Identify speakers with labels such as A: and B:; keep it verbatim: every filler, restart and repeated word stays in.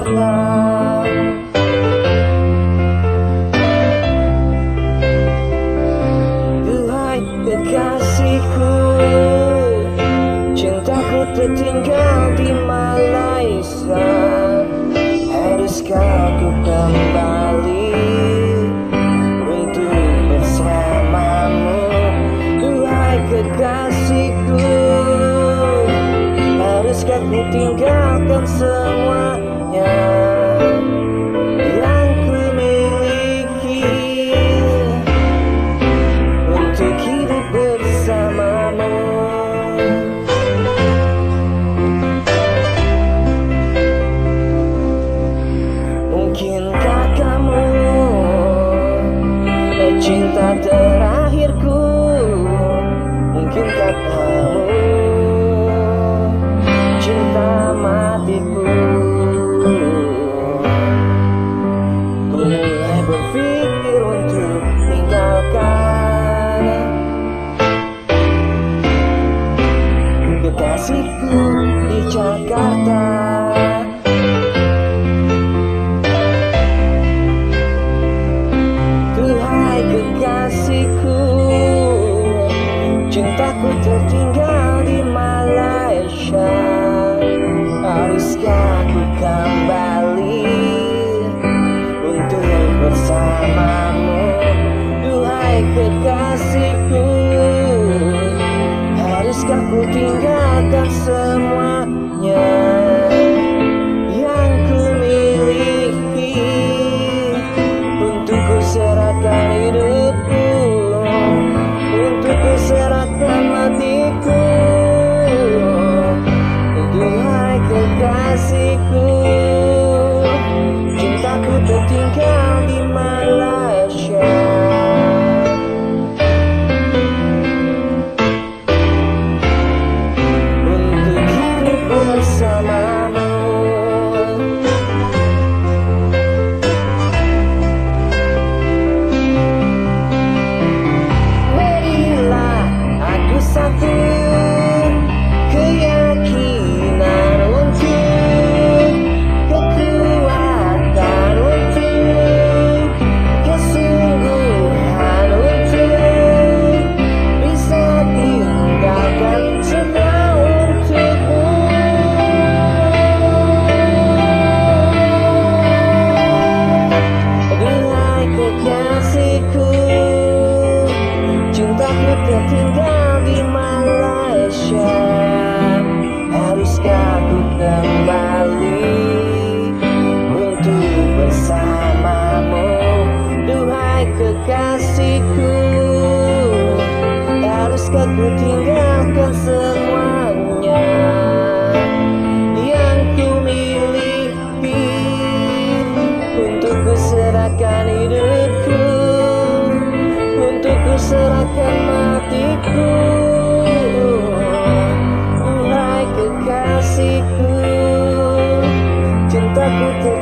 A: Jakarta. Duhai kekasihku, cintaku tertinggal di Malaysia. Haruskah ku kembali untuk bersamamu? Duhai kekasihku, haruskah ku tinggalkan semuanya yang ku miliki untuk hidup bersamamu? Mungkinkah kamu cinta terakhirku? Mungkinkah kamu cinta matiku? Ku mulai berpikir untuk tinggalkan kekasihku di Jakarta. Duhai kekasihku, cintaku tertinggal di Malaysia. Haruskah ku kembali untuk bersamamu? Duhai kekasihku, haruskah ku tinggalkan semuanya yang ku miliki untuk ku serahkan hidupku, untuk ku serahkan matiku? Duhai kekasihku, cintaku tertinggal di Malaysia. Untuk hidup bersamamu. Berilah aku satu keyakinan untuk kekuatan, untuk kesungguhan, untuk bisa tinggalkan semua untukmu. Duhai kekasihku, cintaku tertinggal di Malaysia. Haruskah ku kembali untuk bersamamu? Duhai kekasihku, haruskah ku tinggalkan semuanya yang ku miliki untuk ku serahkan hidupku, untuk ku serahkan matiku? Duhai kekasihku, cintaku ter